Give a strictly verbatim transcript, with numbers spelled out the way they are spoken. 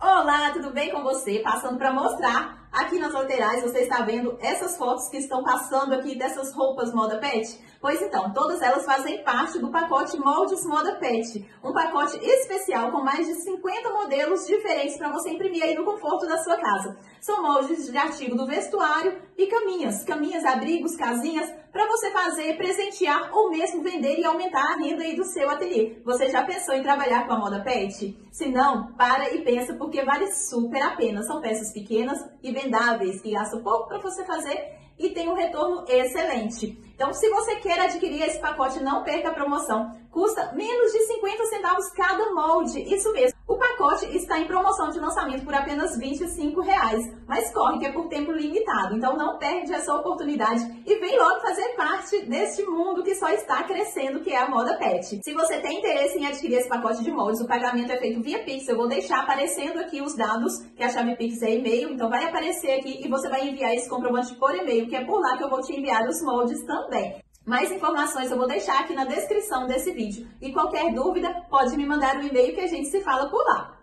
Olá, tudo bem com você? Passando para mostrar aqui nas laterais, você está vendo essas fotos que estão passando aqui dessas roupas moda pet? Pois então, todas elas fazem parte do pacote Moldes Moda Pet, um pacote especial com mais de cinquenta modelos diferentes para você imprimir aí no conforto da sua casa. São moldes de artigo do vestuário e caminhas, caminhas, abrigos, casinhas, para você fazer, presentear ou mesmo vender e aumentar a renda aí do seu ateliê. Você já pensou em trabalhar com a moda pet? Se não, para e pensa, porque vale super a pena. São peças pequenas e vendáveis, que gastam pouco para você fazer e tem um retorno excelente. Então, se você quer adquirir esse pacote, não perca a promoção. Custa menos de cinquenta centavos cada molde, isso mesmo. O pacote está em promoção de lançamento por apenas vinte e cinco reais, mas corre que é por tempo limitado. Então, não perde essa oportunidade e vem logo fazer parte deste mundo que só está crescendo, que é a moda pet. Se você tem interesse em adquirir esse pacote de moldes, o pagamento é feito via Pix. Eu vou deixar aparecendo aqui os dados, que a chave Pix é e-mail, então vai aparecer aqui e você vai enviar esse comprovante por e-mail, que é por lá que eu vou te enviar os moldes também. Mais informações eu vou deixar aqui na descrição desse vídeo. E qualquer dúvida, pode me mandar um e-mail que a gente se fala por lá.